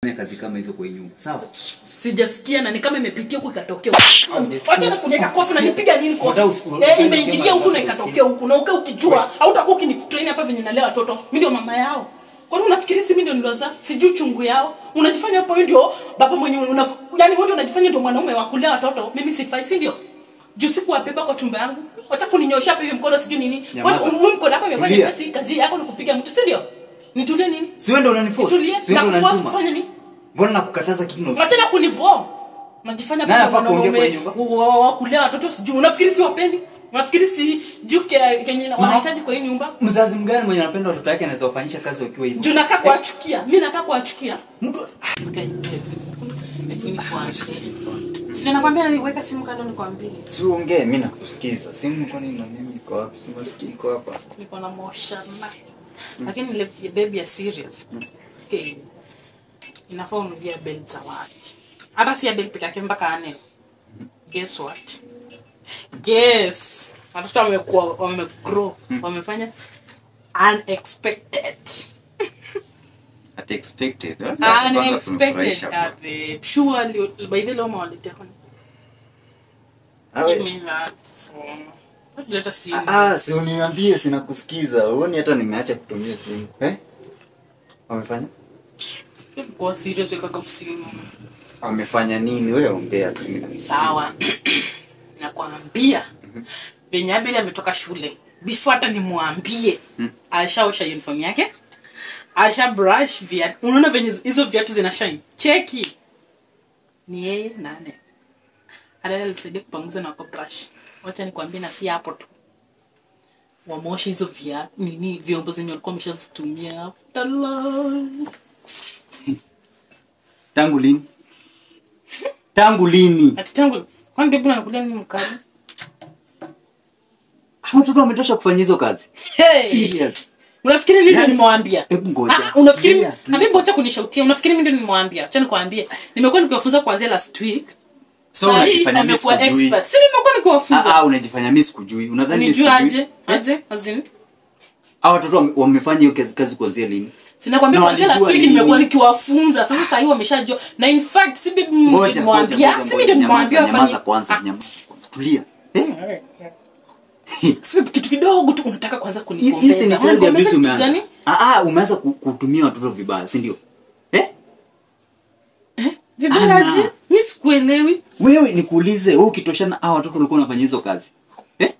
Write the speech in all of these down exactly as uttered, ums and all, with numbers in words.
kazi kama hizo kwa nyumba. Sawa? Sijasikia na ni kama imepitia huko ikatokea. Acha na kunyeka kofi na nipiga nini kofi? Eh, imeingilia huko na ikatokea huko. Na ukaa ukijua au utakuwa ukinitrain hapa venye nalea watoto. Mimi ndio mama yao. Kwa nini unafikiria si mimi ndio niloza? Sijui chungu yao. Unajifanya hapo ndio baba mwenye una yani wewe ndio unajifanya ndio mwanaume wa kulea watoto. Mimi sifai, si ndio? Juu siku wabeba kwa tumbo yangu. Acha kuninyosha hapa hivi mkono sijui nini. Wewe mkono hapa imefanya kazi kazi yako ni kupiga mtu, si ndio? Nitulie nini? Si wewe ndio unaniforce. Si wewe ndio unaniforce kufanya nini? Mbona nakukataza kitu na unataka kunibo? Unajifanya baba mwanaume wa kulea watoto sijui. Unafikiri si wapendi? Unafikiri si juke kenye wanahitaji kwa hii nyumba? Mzazi mgani mwenye anapenda watoto wake anaweza kufanyisha kazi wakiwa hivyo? Juu nakaa kuachukia. Mimi nakaa kuachukia. Mtu sina nakwambia niweka simu kando nikwambie. Si uongee mimi nakusikiza. Simu kwa nini na mimi iko wapi? Simasikii iko hapa. Niko na motion. Lakini ile baby ya serious. Hey. Inafaa unulie belt za watu. Hata si ya belt pika yake mpaka ane. Guess what? Guess. Watoto wamekuwa wamegrow, wamefanya unexpected. At expected. Unexpected. Ave surely by the law mawalete kwa. Give me that phone. Let us see. Ah, si uniambie sina kusikiza. Uone hata nimeacha kutumia simu. Eh? Wamefanya? Kwa serious weka kwa simu. Wamefanya nini? Wewe ongea tu mimi. Sawa. Nakwambia. Venye Abel ametoka shule. Before hata nimwambie. Alishaosha uniform yake. Alisha brush viatu. Unaona venye hizo viatu zina shine. Cheki. Ni yeye nane. Adala alimsaidia kupanguza na brush. Wacha nikwambie na si hapo tu. Wameosha hizo viatu nini vyombo zenye walikuwa wameshazitumia after long. Tangu lini? Tangu lini? Ati tangu. Kwani ndio unakulia nini mkali? Hao watoto wametosha kufanya hizo kazi. Hey. Serious. Unafikiri mimi ndio nimwambia? Hebu ngoja. Ah, unafikiri mimi ngoja kunishautia. Unafikiri mimi ndio nimwambia? Acha nikwambie. Nimekuwa nikiwafunza kuanzia last week. So unajifanya mimi sikujui. Si nimekuwa nikiwafunza. Ah, unajifanya mimi sikujui. Unadhani mimi sikujui? Aje? Aje? Azin. Hao watoto wamefanya hiyo kazi kazi kuanzia lini? Sinakwambia kuanzia last week nimekuwa nikiwafunza. Sasa sasa hiyo wameshajua. Na in fact si bibi nimwambia. Si mimi ndio nimwambia afanye. Nyamaza kwanza, nyamaza. Tulia. Eh? Sipe kitu kidogo tu unataka kwanza kunikombeza. Hizi ni child abuse umeanza. Ah ah umeanza kutumia watoto vibaya, si ndio? Eh? Eh? Vibaya aje? Mimi sikuelewi. Wewe nikuulize, wewe ukitoshana hao watoto walikuwa wanafanya hizo kazi? Eh?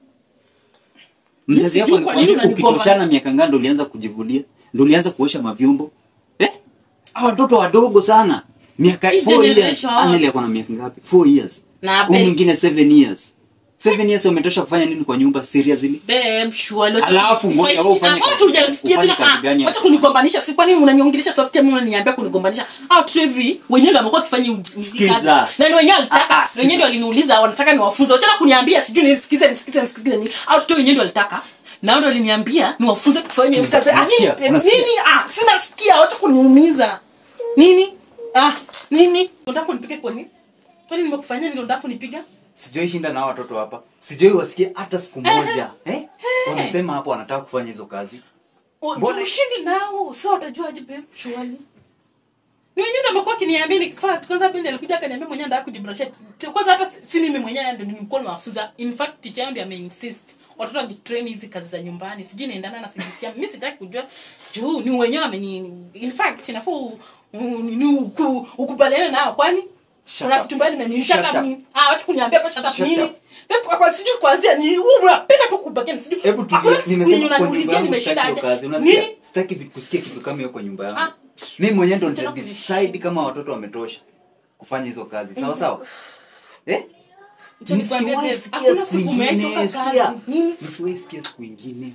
Mzazi wako alikuwa ukitoshana miaka ngapi ndio ulianza kujivulia? Ndio ulianza kuosha mavyombo? Eh? Hao watoto wadogo sana. Miaka four years. Aneli yako na miaka ngapi? four years. Na mwingine seven years. seven years umetosha kufanya nini kwa nyumba seriously? Babe, sure. Alafu ngoja wewe ufanye kazi. Hujasikia sina. Acha kunigombanisha. Si kwa nini unaniongelesha soft time unaniambia kunigombanisha? Ah tu hivi wenyewe ndio wamekuwa kufanya kazi. Na ni wenyewe alitaka. Wenyewe ndio waliniuliza wanataka niwafunze. Acha kuniambia sijui nisikize nisikize nisikize nini. Ah tu wenyewe ndio walitaka. Na ndio waliniambia niwafunze kufanya kazi. Ah nini? Ah sina sikia. Acha kuniumiza. Nini? Ah nini? Unataka kunipige kwa nini? Kwa nini nimekufanyia ndio unataka kunipiga? Sijoi shinda na watoto hapa. Sijoi wasikie hata siku moja. Eh? Wanasema hapo wanataka kufanya hizo kazi. Mbona ushindi nao? Sasa utajuaje babe? Surely. Ni wenyewe ndio wamekuwa kiniambia nikifanya kwanza Bende alikuja akaniambia mwenyewe ndio kujibrusha. Kwanza hata si mimi mwenyewe ndio nimekuwa nawafunza. In fact teacher ndio ameinsist watoto wajitrain hizi kazi za nyumbani. Sijui naendana na C B C. Mimi sitaki kujua juu ni wenyewe ameni in fact inafaa ni ukubaliane nao kwani kuna kitu mbali mimi shut up. Ah wacha kuniambia kwa shut up nini? Kwa kwa sijui kuanzia ni unapenda tu kubaki sijui. Hebu tu nimesema unaniulizia nimeshinda aje. Nini? Sitaki kusikia kitu kama hiyo kwa nyumba yangu. Mimi mwenyewe ndo nita decide kama watoto wametosha kufanya hizo kazi. Sawa sawa? Eh? Nisiwahi sikia siku nyingine. Nisiwahi sikia siku nyingine.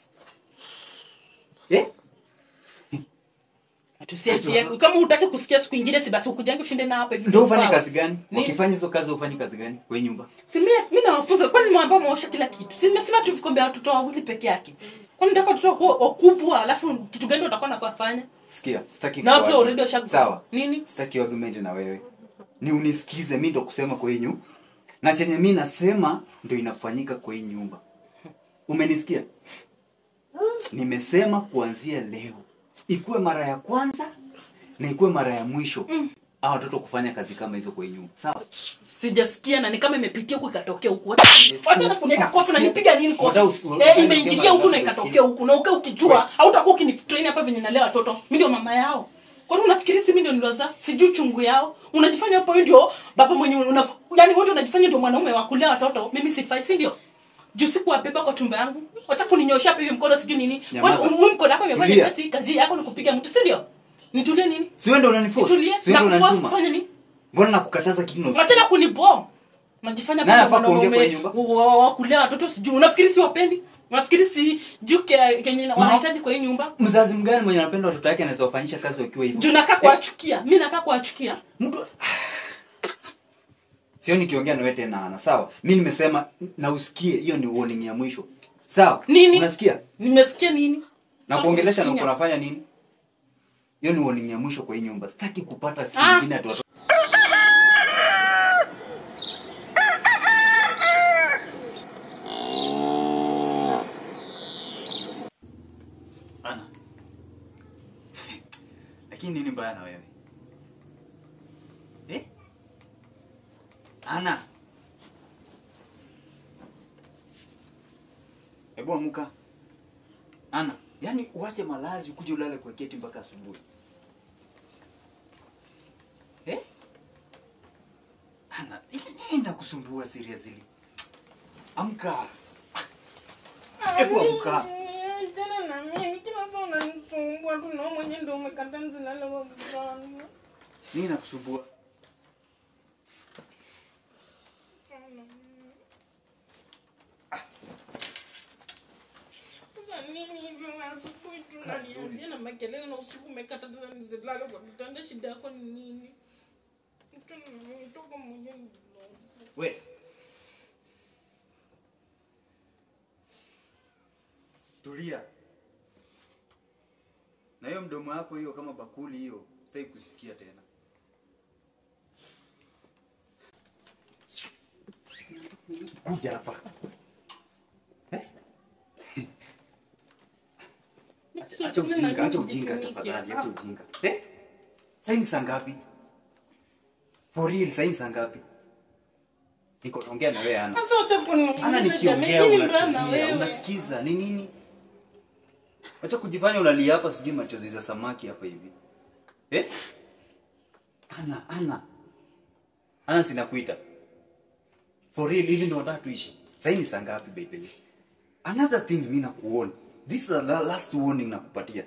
Eh? Tusiazie kama unataka kusikia siku nyingine si basi ukujange ushinde na hapa hivi. Ndio ufanye kazi gani? Ukifanya hizo kazi ufanye kazi gani kwa nyumba? Si mimi mimi nawafunza kwani nimwambia muosha kila kitu. Si nimesema tu vikombe watoto wawili peke yake. Kwani nataka watoto wakubwa alafu kitu gani utakuwa nakufanya? Sikia, sitaki kwa. Na watu already washagu. Sawa. Nini? Sitaki argument na wewe. Ni unisikize mimi ndo kusema kwa hii nyumba. Na chenye mimi nasema ndio inafanyika kwa hii nyumba. Umenisikia? Nimesema kuanzia leo ikuwe mara ya kwanza na ikuwe mara ya mwisho mm. hao watoto kufanya kazi kama hizo kwa nyumba. Sawa? Sijasikia na ni kama imepitia huko ikatokea huko. Wacha na kunika kofi na nipiga nini kofi? Eh, imeingilia huko na ikatokea huko. Na ukae ukijua au utakuwa ukinitrain hapa venye nalea watoto. Mimi ndio mama yao. Kwa nini unafikiria si mimi ndio niloza? Sijui chungu yao. Unajifanya hapo wewe ndio baba mwenye una yani wewe ndio unajifanya ndio mwanaume wa kulea watoto. Mimi sifai, si ndio? Juu siku wabeba kwa tumbo yangu. Wacha kuninyosha hivi mkono sijui nini. Wewe mkono hapa umefanya kazi, kazi yako ni kupiga mtu, si ndio? Nitulie nini? Si wewe ndio unaniforce. Si wewe ndio unaniforce kufanya nini? Mbona nakukataza kitu na wacha na kunibo. Unajifanya baba mwanaume wa kulea watoto sijui. Unafikiri si wapendi? Unafikiri si juke kenye wanahitaji kwa hii nyumba? Mzazi mgani mwenye anapenda watoto wake anaweza kufanyisha kazi wakiwa hivyo? Juu nakaa kuachukia. Mimi nakaa kuachukia. Mtu sio nikiongea na wewe tena ana. Sawa? Mimi nimesema na usikie, hiyo ni warning ya mwisho. Sawa? Nini? Unasikia? Nimesikia nini? Na kuongelesha na unafanya nini? Hiyo ni warning ya mwisho kwa hii nyumba. Sitaki kupata siku nyingine ati watoto. Ana. Lakini nini mbaya na wewe? Eh? Ana. Hebu amka. Ana, yani uache malazi ukuje ulale kwa keti mpaka asubuhi. Eh? Ana, nini nakusumbua seriously? Amka. Hebu amka. Jana na mimi kila saa unanisumbua tu na mwenyewe ndio umekata nzilale wa bwana. Nini nakusumbua? Nini hivyo asubuhi tunanianzia na makelele na usiku umekata tena nizilale kwa kitanda, shida yako ni nini? Mtu nitoka mwenyewe. We. Tulia. Na hiyo mdomo wako hiyo kama bakuli hiyo, sitaki kusikia tena. Kuja hapa. Acha ujinga, acha ujinga tafadhali, acha ujinga. Eh? Sasa ni saa ngapi? For real, sasa ni saa ngapi? Niko naongea na wewe Ana. Sasa utakuwa Ana nikiongea unatulia, unasikiza ni nini? Acha kujifanya unalia hapa sijui machozi za samaki hapa hivi. Eh? Ana, Ana. Ana sinakuita. For real, hivi ndio nataka tuishi. Sasa ni saa ngapi baby? Another thing mimi nakuona. This is the last warning nakupatia.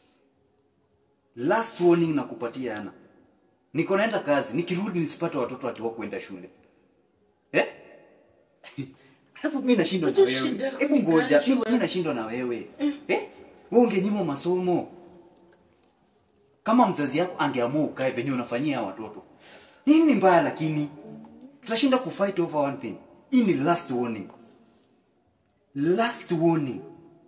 Last warning nakupatia Ana. Niko naenda kazi, nikirudi nisipate watoto wakiwa kwenda shule. Eh? Hapo mimi nashindwa na wewe. Hebu ngoja, mimi nashindwa na wewe. Eh? Wewe ungenyima masomo. Kama mzazi yako angeamua ukae venye unafanyia watoto. Nini mbaya lakini tutashinda kufight over one thing. Hii ni last warning. Last warning.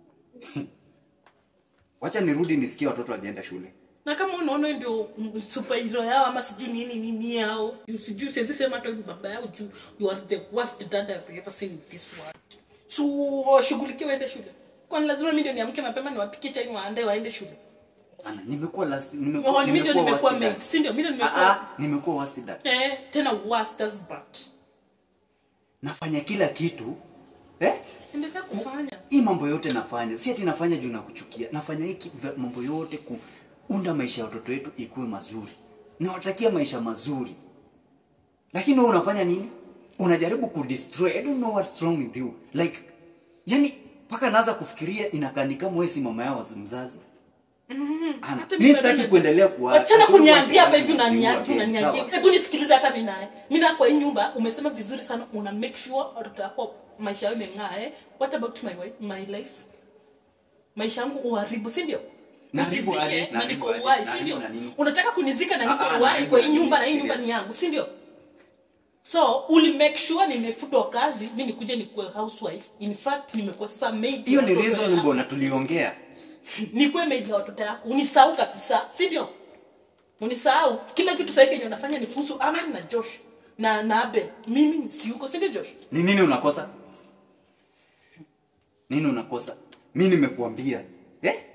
Wacha nirudi nisikie watoto wajienda shule. Na kama unaona ndio superhero yao ama sijui nini nini yao, sijui siwezi sema hata baba yao juu you are the worst dad I've ever seen in this world. So shughulikia waende shule. Kwani lazima mimi ndio niamke mapema niwapikie chai waandae waende shule? Ana, nimekuwa last nimekuwa oh, nimekuwa nimekuwa mate. Si ndio mimi ndio nimekuwa ah nimekuwa worst dad. Eh, tena worst as but. Nafanya kila kitu. Eh? Endelea kufanya. Hii mambo yote nafanya. Si ati nafanya juu nakuchukia. Nafanya hiki mambo yote kuunda maisha ya watoto wetu ikuwe mazuri. Nawatakia maisha mazuri. Lakini wewe unafanya nini? Unajaribu ku destroy. I don't know what's wrong with you. Like yani paka naanza kufikiria inakani kama wewe si mama yao mzazi. Mhm. Ana, mimi sitaki kuendelea kuacha. Achana kuniambia hapa hivi unaniambia, unaniambia. Hebu nisikilize hata mimi naye. Mimi na kwa hii nyumba umesema vizuri sana, una make sure watoto wako maisha yao yameng'aa eh. What about my wife, my life? Maisha yangu uharibu, si ndio? Na haribu aje, na niko uhai, si ndio? Unataka kunizika na niko uhai kwa hii nyumba na hii nyumba ni yangu, si ndio? So, uli make sure nimefutwa kazi, mimi nikuje nikuwe housewife. In fact, nimekuwa sasa maid. Hiyo ni reason mbona tuliongea. Nikuwe maid ya watoto yako. Unisahau kabisa, si ndio? Unisahau. Kila kitu sasa kenye unafanya ni kuhusu Amen na Josh. Na na Abel. Mimi si yuko, si ndio Josh? Ni nini unakosa? Nini unakosa? Mimi nimekuambia, eh?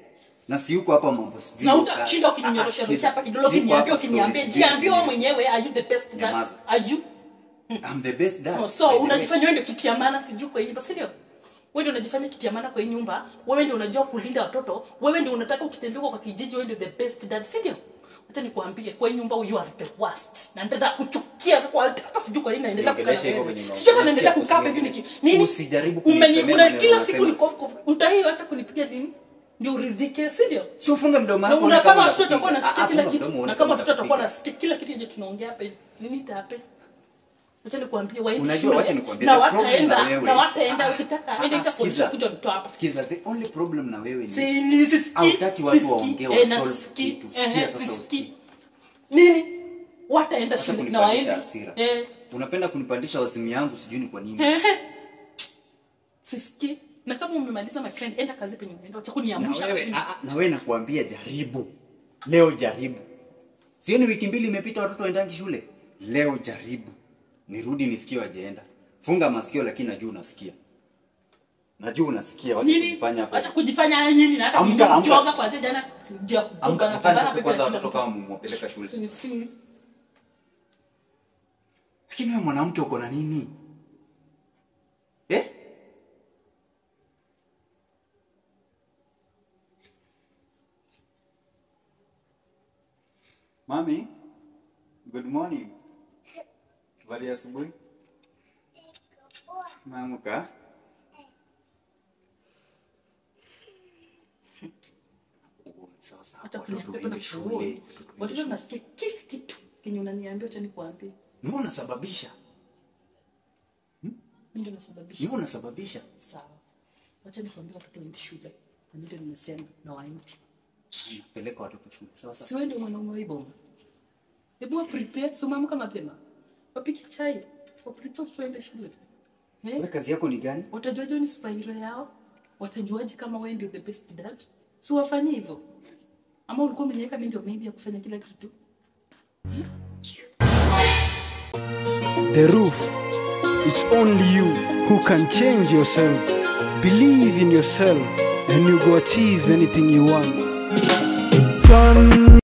Na si yuko hapa mambo sijui. Na utashinda ukininyoroshia hapa kidolo kiniambia ukiniambia jiambie wewe mwenyewe are you the best dad? Are you? I'm the best dad. Oh, so unajifanya wewe ndio kitu ya maana sijui kwa hii basi ndio. Wewe ndio unajifanya kitu ya maana kwa hii nyumba, wewe ndio unajua kulinda watoto, wewe ndio unataka ukitembea kwa kijiji wewe ndio the best dad, si ndio? Acha nikwambie kwa hii nyumba you are the worst. Na nitaenda kuchukia kwa hata sijui kwa nini naendelea kukaa. Sijui naendelea kukaa hivi niki. Nini? Usijaribu kunisemea kila siku ni kof kof. Utaiyo acha kunipiga lini? Ndio uridhike, si ndio? Si ufunge mdomo wako. Una kama watoto watakuwa nasikia kila kitu. Na kama watoto watakuwa nasikia kila kitu yenye tunaongea hapa. Nini tape? Acha nikwambie wewe. Unajua acha nikwambie na wataenda na wataenda ukitaka enda itakuja kuja mtu hapa. Sikiza, the only problem na wewe ni si ni sisi hautaki watu waongee wa solve kitu. Sikia sasa usikie. Nini? Wataenda shule na waende. Eh. Unapenda kunipandisha wazimu yangu sijui ni kwa nini. Sisi na kama umemaliza my friend enda kazi penye unaenda acha kuniamsha. Na wewe na wewe nakuambia jaribu. Leo jaribu. Sioni wiki mbili imepita watoto waendangi shule. Leo jaribu. Nirudi nisikie wajeenda. Funga masikio lakini najua unasikia. Najua unasikia wacha kufanya hapa. Acha kujifanya nini na hata kujoga kwanza jana kujoga na kubana kwanza watoto kama mwapeleka shule. Lakini wewe mwanamke uko na nini? Eh? Mami, good morning. Habari ya asubuhi? Mamuka? Sasa hata kuniambia shule. Watoto nasikia kila kitu kenye unaniambia acha nikuambie. Ni wewe unasababisha. Hmm? Mimi ndio nasababisha. Ni wewe unasababisha. Sawa. Acha nikwambie watoto waende shule. Na ndio nimesema na waende. Peleka watoto shule. Sawa sawa. Si wewe ndio mwanaume wa iboma. Hebu prepare soma kama mapema. Wapike chai. Waprepare tuende shule. Eh? Wewe kazi yako ni gani? Watajuaje ni superhero yao? Watajuaje kama wewe ndio the best dad? Si wafanye hivyo. Ama ulikuwa umeniweka mimi ndio maybe ya kufanya kila kitu. The roof is only you who can change yourself. Believe in yourself and you go achieve anything you want. Sun